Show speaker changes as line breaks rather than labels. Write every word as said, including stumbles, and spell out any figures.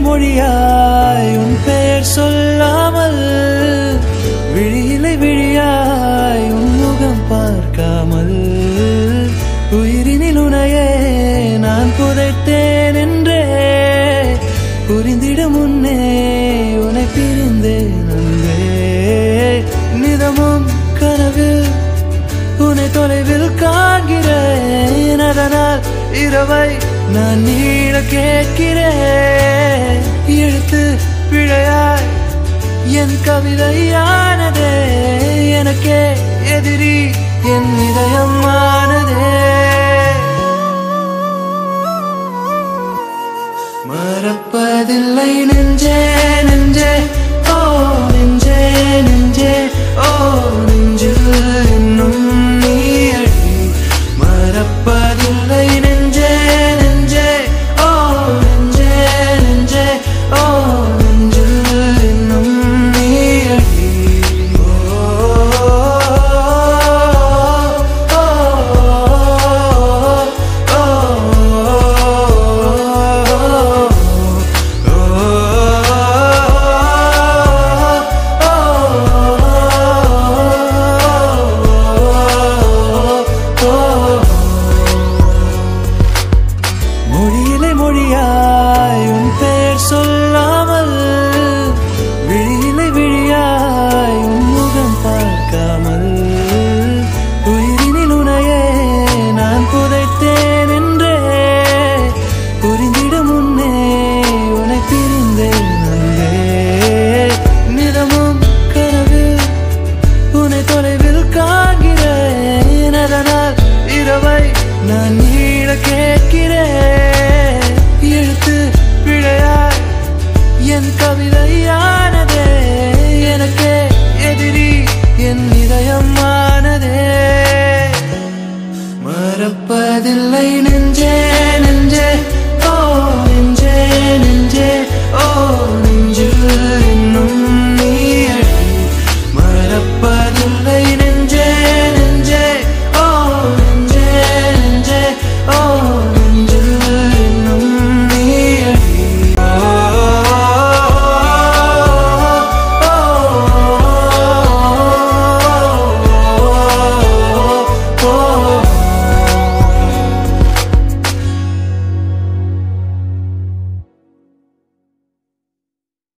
மொழியாய் உன் பெயர் சொல்லாமல், விழியிலை விழியாய் உன் முகம் பார்க்காமல், உயிரினில் உனையே நான் புதைத்தேன் என்றே புரிந்திடும் முன்னே உன்னை பிரிந்தேன் அன்பே. நிதமும் கனவில் உன்னை தொலைவில் காண்கிறேன், அதனால் இரவை நான் நீள கேட்கிறேன். எழுத்து பிழையாய் என் கவிதையானதே, எனக்கே எதிரி என் இதயமானதே. மறப்பதில்லை நெஞ்சே நெஞ்சே ஓ நெஞ்சே நெஞ்சே ஓ நெஞ்சில் இன்னும் நீ அடி. மறப்பதில்லை நெஞ்சே நெஞ்சே ஓ நெஞ்சே நெஞ்சே ஓ நெஞ்சில் இன்னும் நீ அடி. மறப்பதில்லை நெஞ்சே